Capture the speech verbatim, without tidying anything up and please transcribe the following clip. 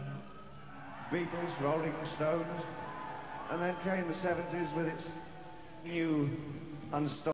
Beatles, Rolling Stones, and then came the seventies with its new unstoppable